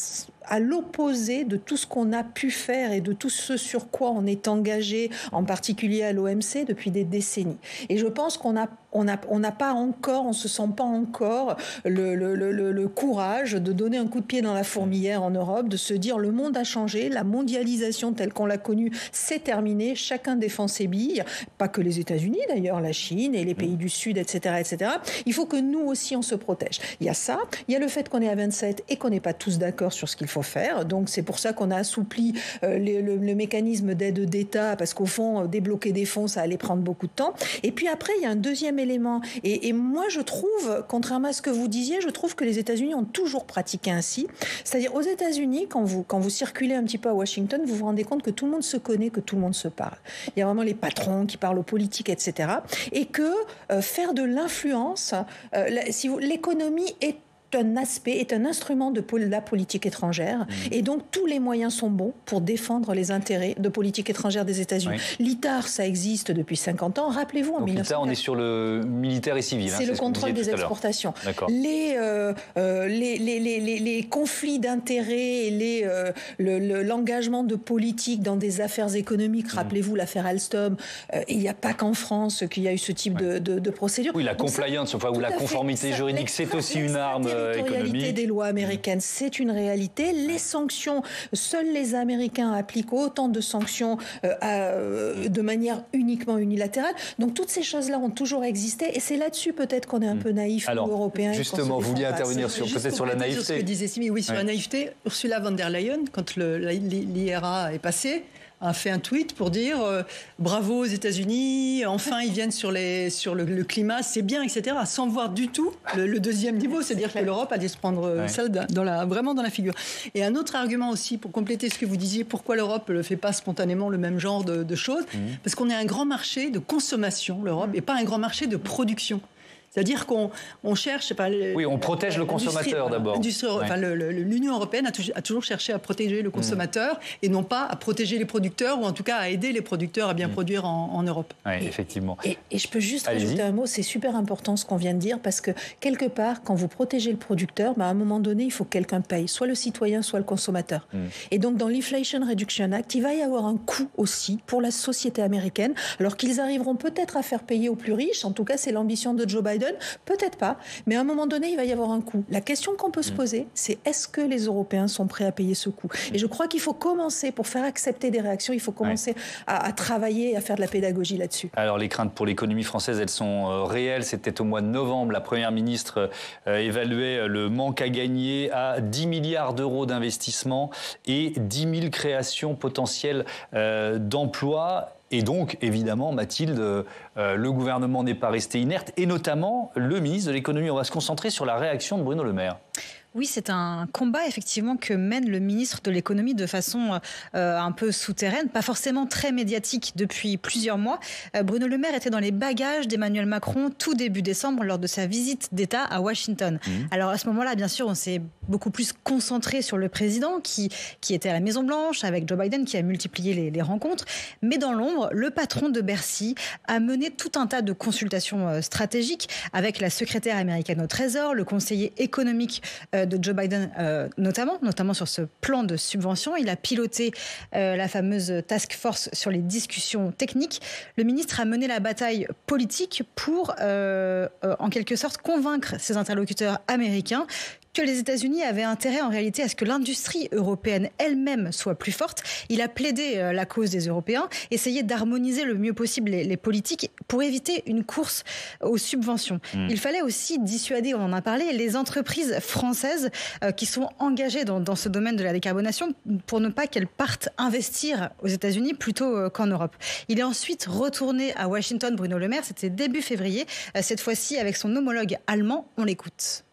à l'opposé de tout ce qu'on a pu faire et de tout ce sur quoi on est engagé, en particulier à l'O M C, depuis des décennies. Et je pense qu'on a on n'a on n'a pas encore, on se sent pas encore le, le, le, le courage de donner un coup de pied dans la fourmilière en Europe, de se dire le monde a changé, la mondialisation telle qu'on l'a connue, c'est terminé, chacun défend ses billes, pas que les États-Unis d'ailleurs, la Chine et les pays du Sud, et cetera, et cetera. Il faut que nous aussi on se protège. Il y a ça, il y a le fait qu'on est à vingt-sept et qu'on n'est pas tous d'accord sur ce qu'il faut faire. Donc c'est pour ça qu'on a assoupli euh, le, le, le mécanisme d'aide d'État, parce qu'au fond, débloquer des fonds, ça allait prendre beaucoup de temps. Et puis après, il y a un deuxième élément. Et, et moi, je trouve, contrairement à ce que vous disiez, je trouve que les États-Unis ont toujours pratiqué ainsi. C'est-à-dire, aux États-Unis, quand vous, quand vous circulez un petit peu à Washington, vous vous rendez compte que tout le monde se connaît, que tout le monde se parle. Il y a vraiment les patrons qui parlent aux politiques, et cetera. Et que euh, faire de l'influence, euh, la, si vous, l'économie est un aspect, est un instrument de la politique étrangère. Mmh. Et donc, tous les moyens sont bons pour défendre les intérêts de politique étrangère des États-Unis. Oui. L'I T A R, ça existe depuis cinquante ans. Rappelez-vous, en donc, mille neuf cent quatre-vingt-dix... l'I T A R, on est sur le militaire et civil. C'est, hein, c'est le contrôle des exportations. Les, euh, euh, les, les, les, les, les conflits d'intérêts et les, euh, le, le, l'engagement de politique dans des affaires économiques. Mmh. Rappelez-vous l'affaire Alstom. Euh, il n'y a pas qu'en France qu'il y a eu ce type ouais. de, de, de procédure. Oui, la donc compliance, ça, enfin, ou la conformité fait, juridique, ça, c'est aussi une arme économique. La territorialité des lois américaines, c'est une réalité. Les sanctions, seuls les Américains appliquent autant de sanctions euh, à, de manière uniquement unilatérale. Donc toutes ces choses-là ont toujours existé, et c'est là-dessus peut-être qu'on est un peu naïf, Alors, nous, Européens. Justement, vous vouliez intervenir sur, peut-être sur la naïveté. Sur ce que disait Simi, oui, sur ouais. la naïveté. Ursula von der Leyen, quand le, l'I R A est passé, a fait un tweet pour dire euh, bravo aux États-Unis, enfin ils viennent sur, les, sur le, le climat, c'est bien, et cetera. Sans voir du tout le, le deuxième niveau, c'est-à-dire que l'Europe allait se prendre ouais. ça dans la, vraiment dans la figure. Et un autre argument aussi, pour compléter ce que vous disiez, pourquoi l'Europe ne fait pas spontanément le même genre de, de choses, mmh. parce qu'on est un grand marché de consommation, l'Europe, mmh. et pas un grand marché de production. C'est-à-dire qu'on on cherche... Pas, oui, on protège le consommateur d'abord. Ouais. Enfin, le, le, L'Union européenne a, a toujours cherché à protéger le consommateur mmh. et non pas à protéger les producteurs, ou en tout cas à aider les producteurs à bien mmh. produire en, en Europe. Oui, et, effectivement. Et, et je peux juste Allez-y. rajouter un mot, c'est super important ce qu'on vient de dire, parce que quelque part, quand vous protégez le producteur, bah, à un moment donné, il faut que quelqu'un paye, soit le citoyen, soit le consommateur. Mmh. Et donc, dans l'Inflation Reduction Act, il va y avoir un coût aussi pour la société américaine, alors qu'ils arriveront peut-être à faire payer aux plus riches, en tout cas, c'est l'ambition de Joe Biden, peut-être pas, mais à un moment donné, il va y avoir un coût. La question qu'on peut se poser, c'est est-ce que les Européens sont prêts à payer ce coût ? Et je crois qu'il faut commencer, pour faire accepter des réactions, il faut commencer ouais. à, à travailler et à faire de la pédagogie là-dessus. Alors, les craintes pour l'économie française, elles sont euh, réelles. C'était au mois de novembre, la Première ministre euh, évaluait le manque à gagner à dix milliards d'euros d'investissement et dix mille créations potentielles euh, d'emplois. Et donc, évidemment, Mathilde, euh, le gouvernement n'est pas resté inerte, et notamment le ministre de l'économie. On va se concentrer sur la réaction de Bruno Le Maire. Oui, c'est un combat effectivement que mène le ministre de l'économie de façon euh, un peu souterraine, pas forcément très médiatique depuis plusieurs mois. Euh, Bruno Le Maire était dans les bagages d'Emmanuel Macron tout début décembre lors de sa visite d'État à Washington. Mmh. Alors à ce moment-là, bien sûr, on s'est beaucoup plus concentré sur le président qui, qui était à la Maison-Blanche avec Joe Biden qui a multiplié les, les rencontres. Mais dans l'ombre, le patron de Bercy a mené tout un tas de consultations euh, stratégiques avec la secrétaire américaine au Trésor, le conseiller économique euh, de Joe Biden euh, notamment, notamment sur ce plan de subvention. Il a piloté euh, la fameuse task force sur les discussions techniques. Le ministre a mené la bataille politique pour, euh, euh, en quelque sorte, convaincre ses interlocuteurs américains que les États-Unis avaient intérêt en réalité à ce que l'industrie européenne elle-même soit plus forte. Il a plaidé euh, la cause des Européens, essayé d'harmoniser le mieux possible les, les politiques pour éviter une course aux subventions. Mmh. Il fallait aussi dissuader, on en a parlé, les entreprises françaises euh, qui sont engagées dans, dans ce domaine de la décarbonation pour ne pas qu'elles partent investir aux États-Unis plutôt euh, qu'en Europe. Il est ensuite retourné à Washington, Bruno Le Maire, c'était début février, euh, cette fois-ci avec son homologue allemand. On l'écoute.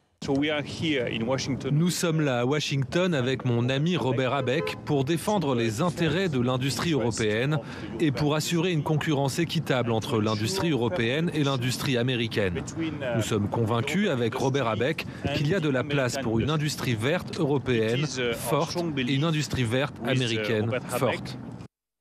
Nous sommes là à Washington avec mon ami Robert Habeck pour défendre les intérêts de l'industrie européenne et pour assurer une concurrence équitable entre l'industrie européenne et l'industrie américaine. Nous sommes convaincus avec Robert Habeck qu'il y a de la place pour une industrie verte européenne forte et une industrie verte américaine forte.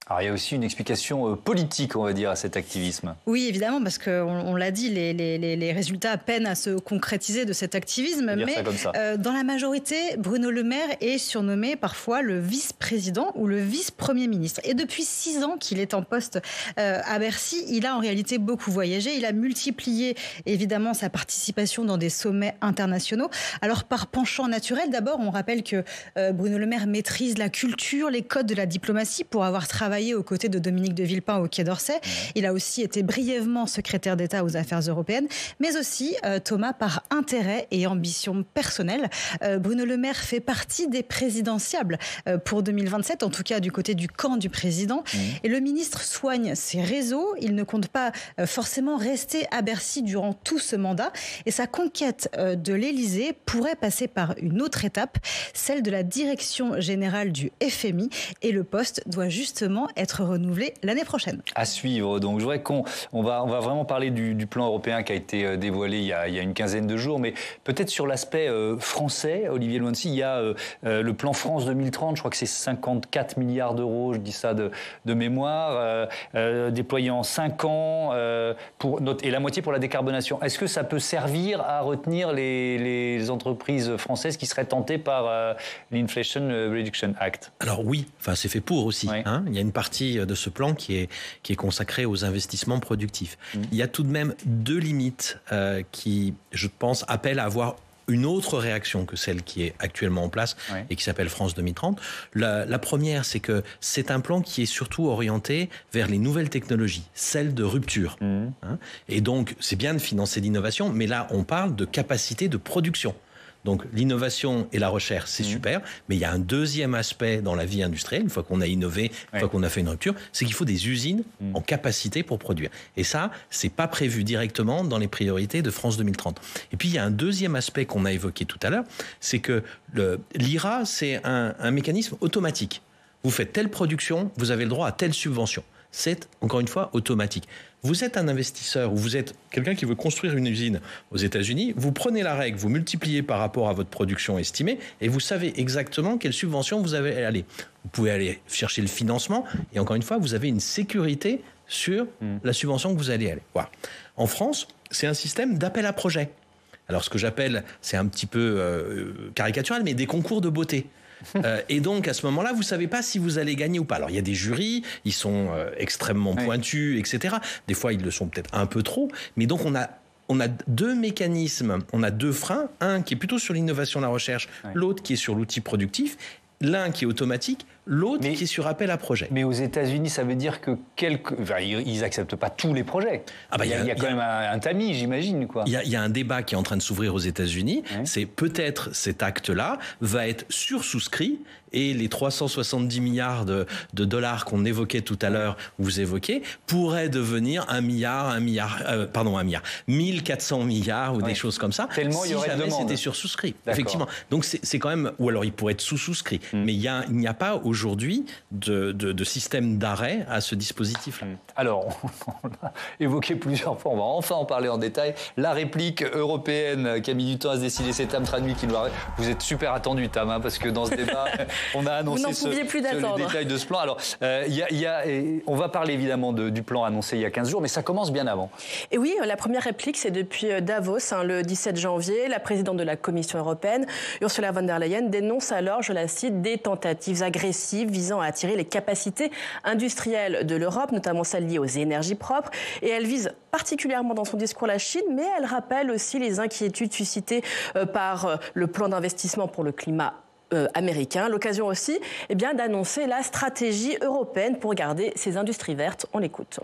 Alors il y a aussi une explication politique, on va dire, à cet activisme. Oui, évidemment, parce qu'on on l'a dit, les, les, les résultats peinent à se concrétiser de cet activisme. Mais euh, dans la majorité, Bruno Le Maire est surnommé parfois le vice-président ou le vice-premier ministre. Et depuis six ans qu'il est en poste euh, à Bercy, il a en réalité beaucoup voyagé. Il a multiplié évidemment sa participation dans des sommets internationaux. Alors par penchant naturel, d'abord, on rappelle que euh, Bruno Le Maire maîtrise la culture, les codes de la diplomatie pour avoir travaillé aux côtés de Dominique de Villepin au Quai d'Orsay. Il a aussi été brièvement secrétaire d'État aux affaires européennes, mais aussi, euh, Thomas, par intérêt et ambition personnelle. Euh, Bruno Le Maire fait partie des présidentiables euh, pour deux mille vingt-sept, en tout cas du côté du camp du président. Mmh. Et le ministre soigne ses réseaux. Il ne compte pas euh, forcément rester à Bercy durant tout ce mandat. Et sa conquête euh, de l'Élysée pourrait passer par une autre étape, celle de la direction générale du F M I. Et le poste doit justement être renouvelé l'année prochaine. À suivre. Donc, je voudrais qu'on on va, on va vraiment parler du, du plan européen qui a été dévoilé il y a, il y a une quinzaine de jours, mais peut-être sur l'aspect euh, français, Olivier Loincy, il y a euh, le plan France deux mille trente, je crois que c'est cinquante-quatre milliards d'euros, je dis ça de, de mémoire, euh, euh, déployé en cinq ans, euh, pour notre, et la moitié pour la décarbonation. Est-ce que ça peut servir à retenir les, les entreprises françaises qui seraient tentées par euh, l'Inflation Reduction Act? Alors oui, enfin, c'est fait pour aussi. Oui. Hein, il y a une partie de ce plan qui est, qui est consacrée aux investissements productifs. Mmh. Il y a tout de même deux limites euh, qui, je pense, appellent à avoir une autre réaction que celle qui est actuellement en place oui. et qui s'appelle France deux mille trente. La, la première, c'est que c'est un plan qui est surtout orienté vers les nouvelles technologies, celles de rupture. Mmh. Hein, et donc, c'est bien de financer l'innovation, mais là, on parle de capacité de production. Donc l'innovation et la recherche, c'est mmh. super, mais il y a un deuxième aspect dans la vie industrielle, une fois qu'on a innové, une ouais. fois qu'on a fait une rupture, c'est qu'il faut des usines mmh. en capacité pour produire. Et ça, c'est pas prévu directement dans les priorités de France deux mille trente. Et puis il y a un deuxième aspect qu'on a évoqué tout à l'heure, c'est que le, l'I R A, c'est un, un mécanisme automatique. Vous faites telle production, vous avez le droit à telle subvention. C'est, encore une fois, automatique. Vous êtes un investisseur ou vous êtes quelqu'un qui veut construire une usine aux États-Unis, vous prenez la règle, vous multipliez par rapport à votre production estimée et vous savez exactement quelle subvention vous allez aller. Vous pouvez aller chercher le financement et encore une fois, vous avez une sécurité sur mmh. la subvention que vous allez aller. Voilà. En France, c'est un système d'appel à projet. Alors, ce que j'appelle, c'est un petit peu euh, caricatural, mais des concours de beauté. Euh, et donc, à ce moment-là, vous ne savez pas si vous allez gagner ou pas. Alors, il y a des jurys, ils sont euh, extrêmement pointus, ouais. et cetera. Des fois, ils le sont peut-être un peu trop. Mais donc, on a, on a deux mécanismes, on a deux freins. Un qui est plutôt sur l'innovation et la recherche, ouais. l'autre qui est sur l'outil productif. L'un qui est automatique, l'autre mais, qui est sur appel à projet. Mais aux États-Unis, ça veut dire que quelques, enfin, ils n'acceptent pas tous les projets. Ah bah, il y a, il y a quand y a, même un, un tamis, j'imagine, quoi. Il y a, il y a un débat qui est en train de s'ouvrir aux États-Unis. Ouais. C'est peut-être cet acte-là va être sursouscrit et les trois cent soixante-dix milliards de, de dollars qu'on évoquait tout à l'heure, vous évoquez, pourraient devenir un milliard, un milliard, euh, pardon, un milliard, mille quatre cents milliards ou ouais. des choses comme ça. Tellement si il y aurait jamais de demande. C'était sursouscrit. D'accord. Effectivement. Donc c'est, c'est quand même, ou alors il pourrait être sous-souscrit. Mmh. Mais il y a, il n'y a pas aujourd'hui de, de, de système d'arrêt à ce dispositif-là. Mmh. Alors, on l'a évoqué plusieurs fois, on va enfin en parler en détail. La réplique européenne qui a mis du temps à se décider, c'est Tam Tranui qui nous l'a. Vous êtes super attendu, Tam, hein, parce que dans ce débat, on a annoncé ce, plus ce, les détails de ce plan. Alors, euh, y a, y a, on va parler évidemment de, du plan annoncé il y a quinze jours, mais ça commence bien avant. Et oui, la première réplique, c'est depuis Davos, hein, le dix-sept janvier. La présidente de la Commission européenne, Ursula von der Leyen, dénonce alors, je la cite, des tentatives agressives visant à attirer les capacités industrielles de l'Europe, notamment celles liées aux énergies propres. Et elle vise particulièrement dans son discours la Chine, mais elle rappelle aussi les inquiétudes suscitées euh, par euh, le plan d'investissement pour le climat Euh, américain. L'occasion aussi eh bien, d'annoncer la stratégie européenne pour garder ces industries vertes. On l'écoute.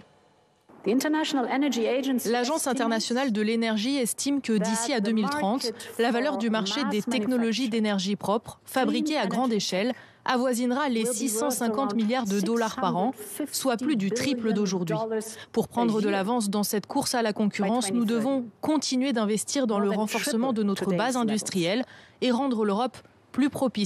L'Agence internationale de l'énergie estime que d'ici à deux mille trente, la valeur du marché des technologies d'énergie propre, fabriquées à grande échelle, avoisinera les six cent cinquante milliards de dollars par an, soit plus du triple d'aujourd'hui. Pour prendre de l'avance dans cette course à la concurrence, nous devons continuer d'investir dans le renforcement de notre base industrielle et rendre l'Europe plus propice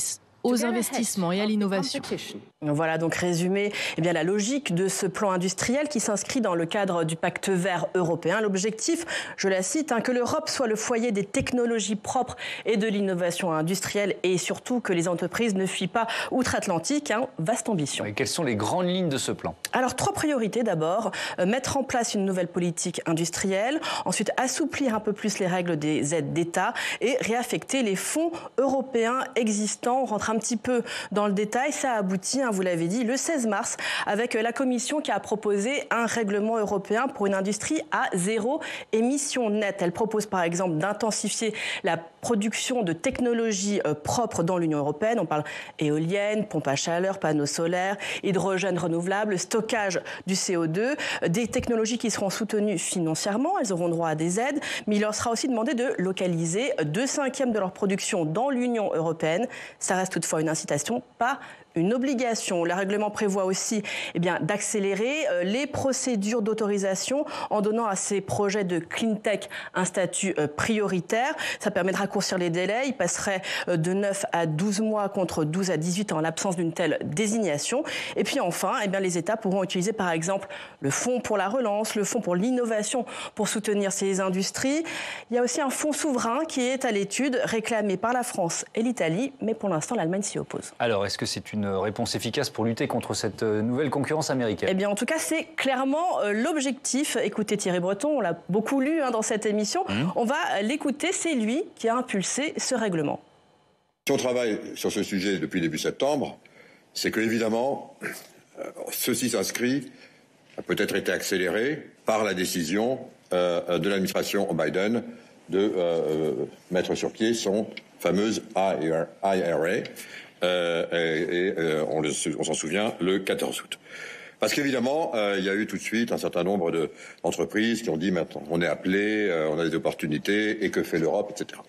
aux investissements et à l'innovation. Voilà donc résumé eh bien, la logique de ce plan industriel qui s'inscrit dans le cadre du pacte vert européen. L'objectif, je la cite, hein, que l'Europe soit le foyer des technologies propres et de l'innovation industrielle et surtout que les entreprises ne fuient pas outre-Atlantique. Hein, vaste ambition. Et quelles sont les grandes lignes de ce plan ? Alors trois priorités d'abord, euh, mettre en place une nouvelle politique industrielle, ensuite assouplir un peu plus les règles des aides d'État et réaffecter les fonds européens existants. On rentre un petit peu dans le détail, ça aboutit, hein, vous l'avez dit, le seize mars avec la Commission qui a proposé un règlement européen pour une industrie à zéro émission nette. Elle propose par exemple d'intensifier la production de technologies euh, propres dans l'Union européenne. On parle éolienne, pompe à chaleur, panneaux solaires, hydrogène renouvelable, stockage du C O deux, des technologies qui seront soutenues financièrement. Elles auront droit à des aides, mais il leur sera aussi demandé de localiser deux cinquièmes de leur production dans l'Union européenne. Ça reste toutefois une incitation, pas une obligation. Le règlement prévoit aussi eh bien, d'accélérer euh, les procédures d'autorisation en donnant à ces projets de clean tech un statut euh, prioritaire. Ça permet de raccourcir les délais. Ils passeraient euh, de neuf à douze mois contre douze à dix-huit en l'absence d'une telle désignation. Et puis enfin, eh bien, les États pourront utiliser par exemple le fonds pour la relance, le fonds pour l'innovation pour soutenir ces industries. Il y a aussi un fonds souverain qui est à l'étude, réclamé par la France et l'Italie, mais pour l'instant l'Allemagne s'y oppose. Alors, est-ce que c'est une réponse efficace pour lutter contre cette nouvelle concurrence américaine ? Eh bien, en tout cas, c'est clairement euh, l'objectif. Écoutez Thierry Breton, on l'a beaucoup lu hein, dans cette émission. Mmh. On va l'écouter, c'est lui qui a impulsé ce règlement. Si on travaille sur ce sujet depuis début septembre, c'est que, évidemment, euh, ceci s'inscrit, a peut-être été accéléré par la décision euh, de l'administration Biden de euh, mettre sur pied son fameuse I R A. Euh, et, et euh, on, le, on s'en souvient, le quatorze août. Parce qu'évidemment, euh, il y a eu tout de suite un certain nombre de, d'entreprises qui ont dit maintenant, on est appelé, euh, on a des opportunités, et que fait l'Europe, et cetera.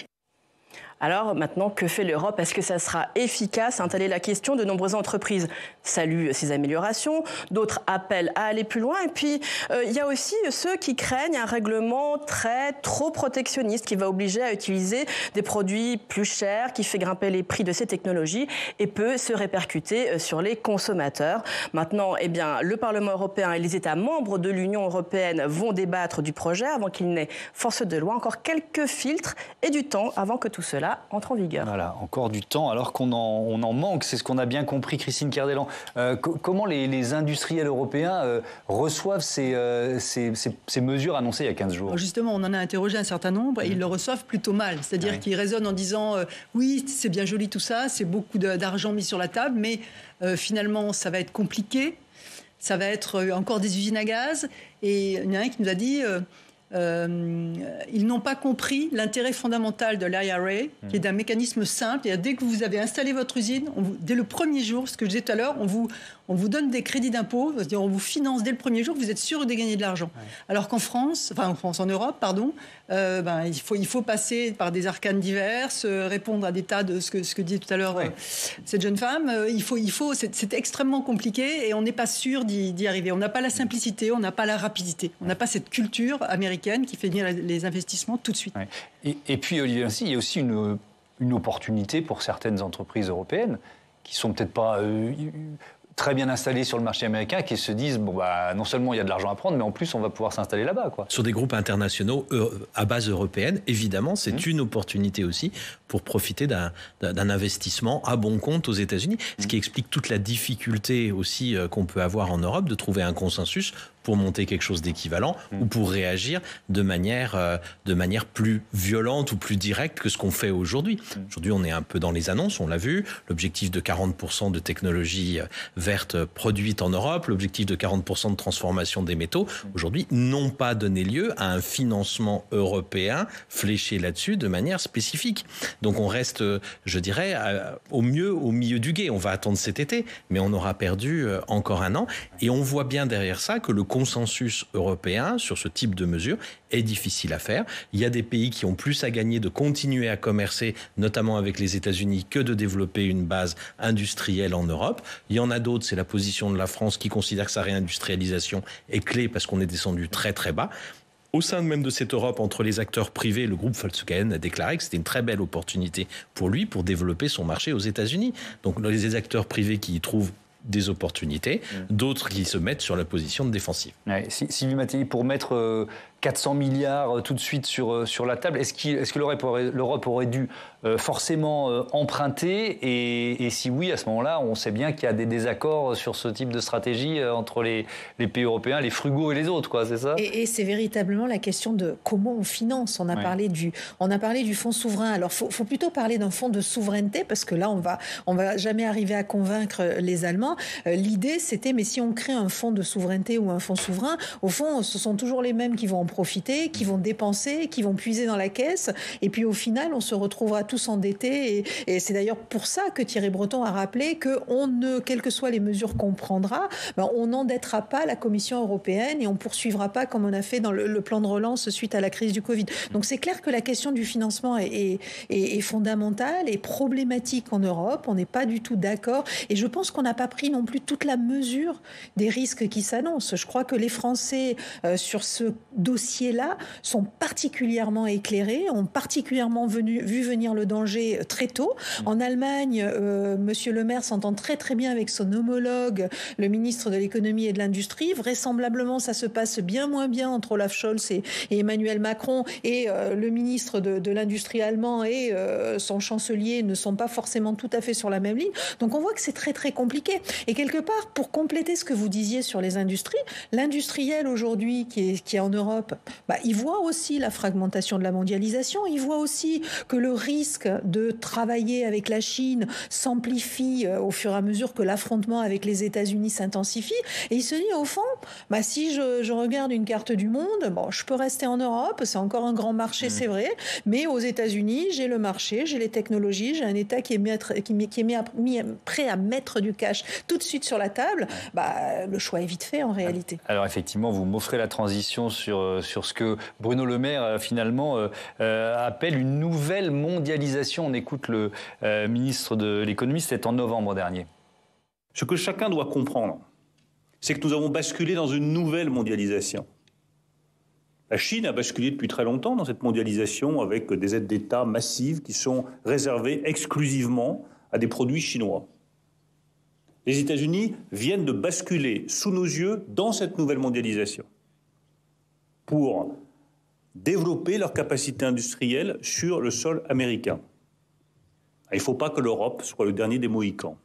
Alors maintenant, que fait l'Europe ? Est-ce que ça sera efficace ? Telle est la question. De nombreuses entreprises saluent ces améliorations, d'autres appellent à aller plus loin. Et puis, euh, il y a aussi ceux qui craignent un règlement très trop protectionniste qui va obliger à utiliser des produits plus chers, qui fait grimper les prix de ces technologies et peut se répercuter sur les consommateurs. Maintenant, eh bien, le Parlement européen et les États membres de l'Union européenne vont débattre du projet avant qu'il n'ait force de loi. Encore quelques filtres et du temps avant que tout cela entre en vigueur. Voilà, encore du temps alors qu'on en, on en manque, c'est ce qu'on a bien compris. Christine Kerdelan, euh, co- comment les, les industriels européens euh, reçoivent ces, euh, ces, ces, ces mesures annoncées il y a quinze jours ? Alors justement, on en a interrogé un certain nombre et mmh. ils le reçoivent plutôt mal. C'est-à-dire ouais. qu'ils raisonnent en disant euh, oui, c'est bien joli tout ça, c'est beaucoup de, d'argent mis sur la table, mais euh, finalement, ça va être compliqué, ça va être encore des usines à gaz. Et il y en a un qui nous a dit... Euh, Euh, ils n'ont pas compris l'intérêt fondamental de l'I R A, mmh. qui est d'un mécanisme simple. Et dès que vous avez installé votre usine, on vous, dès le premier jour, ce que je disais tout à l'heure, on vous, on vous donne des crédits d'impôt, c'est-à-dire on vous finance dès le premier jour, vous êtes sûr de gagner de l'argent. Ouais. Alors qu'en France, enfin en France, en Europe, pardon, euh, ben, il, faut, il faut passer par des arcanes diverses, euh, répondre à des tas de ce que, ce que disait tout à l'heure ouais. euh, cette jeune femme. Euh, il faut, il faut, c'est, c'est extrêmement compliqué et on n'est pas sûr d'y, d'y arriver. On n'a pas la simplicité, on n'a pas la rapidité, on n'a pas cette culture américaine qui fait venir les investissements tout de suite. Ouais. Et, et puis, Olivier, il y a aussi une, une opportunité pour certaines entreprises européenennes qui sont peut-être pas euh, très bien installées sur le marché américain, qui se disent bon bah non seulement il y a de l'argent à prendre, mais en plus on va pouvoir s'installer là-bas, quoi. Sur des groupes internationaux euh, à base européenne, évidemment, c'est mmh. une opportunité aussi pour profiter d'un, d'un investissement à bon compte aux États-Unis, mmh. ce qui explique toute la difficulté aussi euh, qu'on peut avoir en Europe de trouver un consensus pour monter quelque chose d'équivalent mmh. ou pour réagir de manière, euh, de manière plus violente ou plus directe que ce qu'on fait aujourd'hui. Mmh. Aujourd'hui, on est un peu dans les annonces, on l'a vu, l'objectif de quarante pour cent de technologies vertes produites en Europe, l'objectif de quarante pour cent de transformation des métaux, mmh. aujourd'hui, n'ont pas donné lieu à un financement européen fléché là-dessus de manière spécifique. Donc on reste, je dirais, à, au mieux au milieu du gué. On va attendre cet été, mais on aura perdu euh, encore un an. Et on voit bien derrière ça que le consensus européen sur ce type de mesures est difficile à faire. Il y a des pays qui ont plus à gagner de continuer à commercer, notamment avec les États-Unis, que de développer une base industrielle en Europe. Il y en a d'autres, c'est la position de la France qui considère que sa réindustrialisation est clé parce qu'on est descendu très très bas. Au sein même de cette Europe, entre les acteurs privés, le groupe Volkswagen a déclaré que c'était une très belle opportunité pour lui pour développer son marché aux États-Unis. Donc les acteurs privés qui y trouvent des opportunités, mmh. d'autres qui se mettent sur la position de défensive. Ouais, Sylvie Mattei, pour mettre euh, quatre cents milliards euh, tout de suite sur, euh, sur la table, est-ce, qu'il, est-ce que l'Europe aurait, l'Europe aurait dû euh, forcément euh, emprunter et, et si oui, à ce moment-là, on sait bien qu'il y a des désaccords sur ce type de stratégie euh, entre les, les pays européens, les frugaux et les autres, quoi, c'est ça ? Et, et c'est véritablement la question de comment on finance. On a, ouais. parlé, du, on a parlé du fonds souverain. Alors, il faut, faut plutôt parler d'un fonds de souveraineté parce que là, on va, on va jamais arriver à convaincre les Allemands. Euh, l'idée, c'était, mais si on crée un fonds de souveraineté ou un fonds souverain, au fond, ce sont toujours les mêmes qui vont en profiter, qui vont dépenser, qui vont puiser dans la caisse. Et puis, au final, on se retrouvera tous endettés. Et, et c'est d'ailleurs pour ça que Thierry Breton a rappelé qu'on ne, quelles que soient les mesures qu'on prendra, ben, on n'endettera pas la Commission européenne et on ne poursuivra pas comme on a fait dans le, le plan de relance suite à la crise du Covid. Donc, c'est clair que la question du financement est, est, est, est fondamentale et problématique en Europe. On n'est pas du tout d'accord. Et je pense qu'on n'a pas pris non plus toute la mesure des risques qui s'annoncent. Je crois que les Français, euh, sur ce dossier-là, sont particulièrement éclairés, ont particulièrement venu, vu venir le danger très tôt. En Allemagne, euh, Monsieur Le Maire s'entend très très bien avec son homologue, le ministre de l'économie et de l'industrie. Vraisemblablement, ça se passe bien moins bien entre Olaf Scholz et, et Emmanuel Macron, et euh, le ministre de, de l'industrie allemand et euh, son chancelier ne sont pas forcément tout à fait sur la même ligne. Donc on voit que c'est très très compliqué. Et quelque part, pour compléter ce que vous disiez sur les industries, l'industriel aujourd'hui qui est, qui est en Europe, bah, il voit aussi la fragmentation de la mondialisation, il voit aussi que le risque de travailler avec la Chine s'amplifie au fur et à mesure que l'affrontement avec les États-Unis s'intensifie. Et il se dit, au fond, bah, si je, je regarde une carte du monde, bon, je peux rester en Europe, c'est encore un grand marché, mmh. c'est vrai, mais aux États-Unis, j'ai le marché, j'ai les technologies, j'ai un État qui est, mettre, qui, qui est mis à, mis, prêt à mettre du cash tout de suite sur la table, bah, le choix est vite fait en réalité. Alors effectivement, vous m'offrez la transition sur, sur ce que Bruno Le Maire finalement euh, appelle une nouvelle mondialisation. On écoute le euh, ministre de l'économie, c'était en novembre dernier. Ce que chacun doit comprendre, c'est que nous avons basculé dans une nouvelle mondialisation. La Chine a basculé depuis très longtemps dans cette mondialisation avec des aides d'État massives qui sont réservées exclusivement à des produits chinois. Les États-Unis viennent de basculer sous nos yeux dans cette nouvelle mondialisation pour développer leur capacité industrielle sur le sol américain. Il ne faut pas que l'Europe soit le dernier des Mohicans.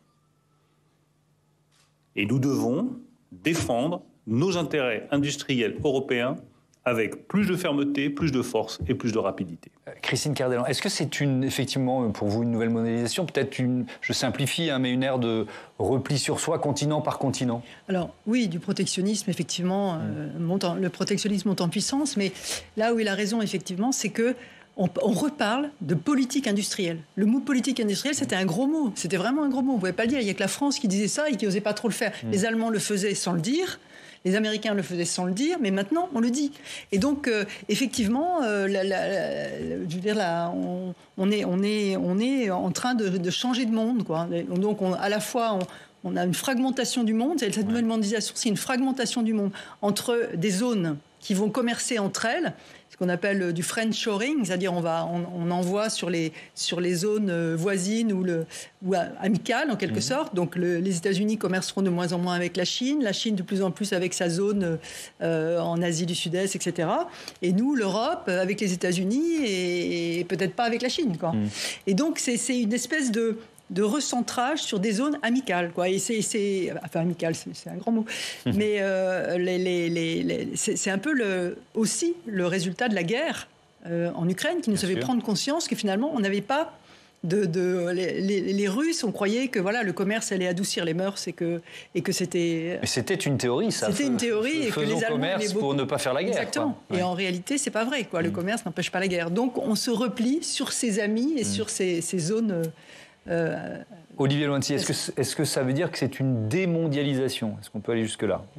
Et nous devons défendre nos intérêts industriels européens avec plus de fermeté, plus de force et plus de rapidité. Christine Cardellan, est-ce que c'est une, effectivement pour vous une nouvelle mondialisation, peut-être une, je simplifie, hein, mais une ère de repli sur soi, continent par continent ? Alors oui, du protectionnisme, effectivement, mmh. euh, monte en, le protectionnisme monte en puissance, mais là où il a raison, effectivement, c'est que on, on reparle de politique industrielle. Le mot politique industrielle, c'était un gros mot, c'était vraiment un gros mot, on ne pouvait pas le dire, il n'y a que la France qui disait ça et qui n'osait pas trop le faire. Mmh. Les Allemands le faisaient sans le dire. Les Américains le faisaient sans le dire, mais maintenant, on le dit. Et donc, euh, effectivement, euh, la, la, la, je veux dire, là, on, on, est, on, est, on est en train de, de changer de monde, quoi. Donc, on, à la fois, on, on a une fragmentation du monde. Cette nouvelle mondialisation, c'est une fragmentation du monde entre des zones qui vont commercer entre elles, ce qu'on appelle du friendshoring, c'est-à-dire on va, on, on envoie sur les sur les zones voisines ou le ou amicales en quelque mmh. sorte. Donc le, les États-Unis commerceront de moins en moins avec la Chine, la Chine de plus en plus avec sa zone euh, en Asie du Sud-Est, et cetera. Et nous, l'Europe, avec les États-Unis et, et peut-être pas avec la Chine, quoi. Mmh. Et donc c'est, c'est une espèce de de recentrage sur des zones amicales, quoi. Et c'est, c'est enfin amical, c'est, c'est un grand mot, mmh. mais euh, les, les, les, les, c'est, c'est un peu le, aussi le résultat de la guerre euh, en Ukraine qui nous Bien a fait sûr. prendre conscience que finalement on n'avait pas de, de les, les, les Russes, on croyait que voilà le commerce allait adoucir les mœurs et que et que c'était. Mais c'était une théorie, ça. C'était une théorie et que les Allemands commerce beaucoup... pour ne pas faire la guerre. Exactement. Quoi. Et ouais. en réalité, c'est pas vrai, quoi. Le mmh. commerce n'empêche pas la guerre. Donc on se replie sur ses amis et mmh. sur ces, ces zones. Euh, Olivier Loincy, est-ce que, est-ce que ça veut dire que c'est une démondialisation ? Est-ce qu'on peut aller jusque-là ou pas ?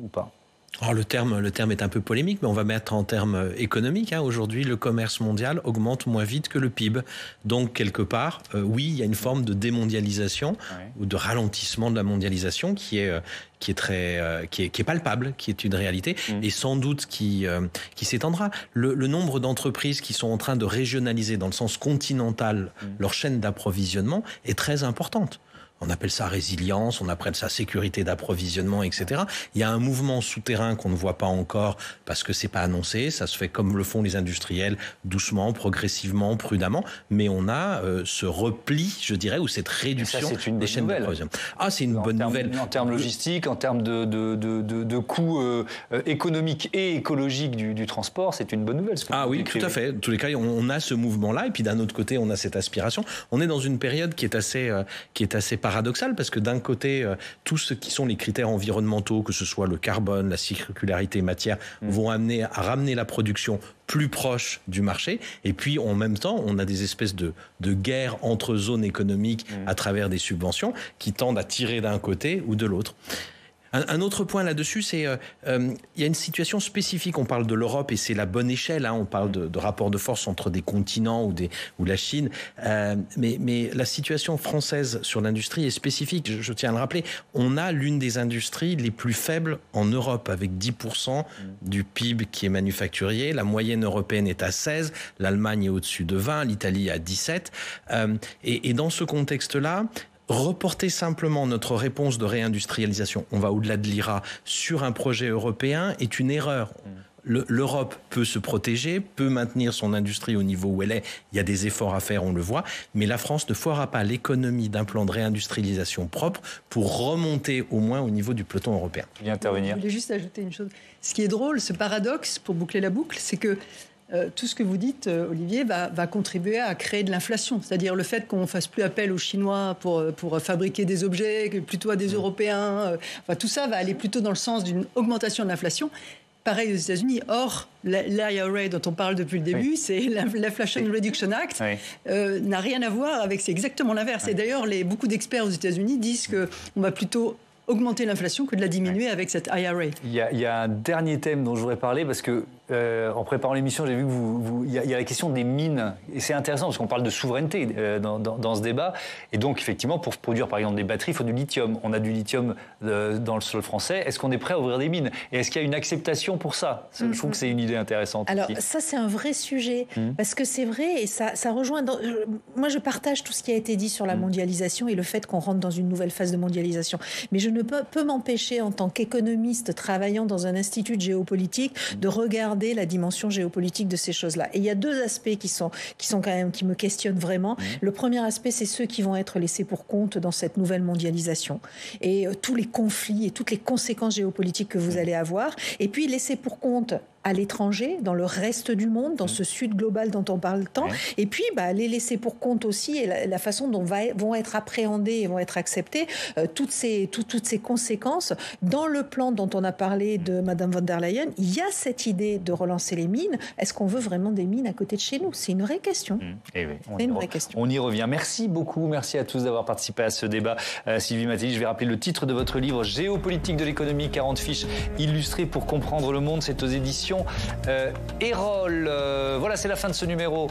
Alors le terme, le terme est un peu polémique, mais on va mettre en termes économiques. Hein. Aujourd'hui, le commerce mondial augmente moins vite que le P I B. Donc, quelque part, euh, oui, il y a une forme de démondialisation ouais. ou de ralentissement de la mondialisation qui est, euh, qui est, très, euh, qui est, qui est palpable, qui est une réalité, mmh. et sans doute qui, euh, qui s'étendra. Le, le nombre d'entreprises qui sont en train de régionaliser dans le sens continental mmh. leur chaîne d'approvisionnement est très importante. On appelle ça résilience, on appelle ça sécurité d'approvisionnement, et cetera. Il y a un mouvement souterrain qu'on ne voit pas encore parce que c'est pas annoncé. Ça se fait comme le font les industriels, doucement, progressivement, prudemment. Mais on a euh, ce repli, je dirais, ou cette réduction ça, c'est une des chaînes d'approvisionnement. Ah, c'est une en bonne termes, nouvelle. En termes logistiques, en termes de, de, de, de, de coûts euh, économiques et écologiques du, du transport, c'est une bonne nouvelle. Ce que ah oui, décrivez. Tout à fait. En tous les cas, on, on a ce mouvement-là. Et puis d'un autre côté, on a cette aspiration. On est dans une période qui est assez, euh, qui est assez paradoxal parce que d'un côté, euh, tout ce qui sont les critères environnementaux, que ce soit le carbone, la circularité matière, mmh. vont amener à ramener la production plus proche du marché. Et puis, en même temps, on a des espèces de, de guerres entre zones économiques mmh. à travers des subventions qui tendent à tirer d'un côté ou de l'autre. Un, un autre point là-dessus, c'est euh, euh, il y a une situation spécifique. On parle de l'Europe et c'est la bonne échelle. Hein, on parle de, de rapport de force entre des continents ou, des, ou la Chine. Euh, mais, mais la situation française sur l'industrie est spécifique. Je, je tiens à le rappeler. On a l'une des industries les plus faibles en Europe, avec dix pour cent du P I B qui est manufacturier. La moyenne européenne est à seize. L'Allemagne est au-dessus de vingt. L'Italie à dix-sept. Euh, et, et dans ce contexte-là, reporter simplement notre réponse de réindustrialisation, on va au-delà de l'I R A, sur un projet européen est une erreur. Le, L'Europe peut se protéger, peut maintenir son industrie au niveau où elle est. Il y a des efforts à faire, on le voit. Mais la France ne fera pas l'économie d'un plan de réindustrialisation propre pour remonter au moins au niveau du peloton européen. Je vais intervenir. Je voulais juste ajouter une chose. Ce qui est drôle, ce paradoxe, pour boucler la boucle, c'est que Euh, tout ce que vous dites, euh, Olivier, va, va contribuer à créer de l'inflation. C'est-à-dire le fait qu'on ne fasse plus appel aux Chinois pour, pour fabriquer des objets, que plutôt à des Européens. Euh, enfin, tout ça va aller plutôt dans le sens d'une augmentation de l'inflation. Pareil aux États-Unis. Or, l'I R A dont on parle depuis le début, oui. c'est l'Inflation oui. Reduction Act, oui. euh, n'a rien à voir avec... C'est exactement l'inverse. Oui. Et d'ailleurs, les, beaucoup d'experts aux États-Unis disent qu'on va plutôt augmenter l'inflation que de la diminuer avec cette I R A. Il y a, il y a un dernier thème dont je voudrais parler parce que euh, en préparant l'émission, j'ai vu que vous, vous il, y a, il y a la question des mines et c'est intéressant parce qu'on parle de souveraineté euh, dans, dans, dans ce débat et donc effectivement pour produire par exemple des batteries, il faut du lithium. On a du lithium euh, dans le sol français. Est-ce qu'on est prêt à ouvrir des mines et est-ce qu'il y a une acceptation pour ça? Je trouve que c'est une idée intéressante. Alors aussi. Ça c'est un vrai sujet mmh. parce que c'est vrai et ça, ça rejoint. Dans, je, moi je partage tout ce qui a été dit sur la mmh. mondialisation et le fait qu'on rentre dans une nouvelle phase de mondialisation. Mais je ne peux, peux m'empêcher en tant qu'économiste travaillant dans un institut de géopolitique de regarder la dimension géopolitique de ces choses-là. Et il y a deux aspects qui sont, qui sont quand même, qui me questionnent vraiment. Mmh. Le premier aspect, c'est ceux qui vont être laissés pour compte dans cette nouvelle mondialisation. Et euh, tous les conflits et toutes les conséquences géopolitiques que vous mmh. allez avoir. Et puis laissés pour compte à l'étranger, dans le reste du monde, dans mmh. ce sud global dont on parle tant, mmh. et puis bah, les laisser pour compte aussi et la, la façon dont va, vont être appréhendées et vont être acceptées euh, toutes, ces, tout, toutes ces conséquences. Dans le plan dont on a parlé de Madame von der Leyen, il y a cette idée de relancer les mines. Est-ce qu'on veut vraiment des mines à côté de chez nous? C'est une vraie question. Mmh. Et oui, C'est une vraie question. On y revient. Merci beaucoup. Merci à tous d'avoir participé à ce débat. Euh, Sylvie Mattei, je vais rappeler le titre de votre livre, Géopolitique de l'économie, quarante fiches illustrées pour comprendre le monde. C'est aux éditions Euh, Erol. Euh, voilà, c'est la fin de ce numéro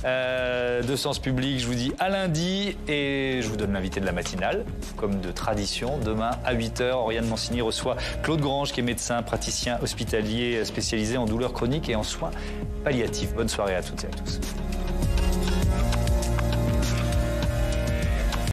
euh, de Sens Public. Je vous dis à lundi et je vous donne l'invité de la matinale, comme de tradition. Demain à huit heures, Oriane Mancini reçoit Claude Grange, qui est médecin, praticien hospitalier spécialisé en douleurs chroniques et en soins palliatifs. Bonne soirée à toutes et à tous.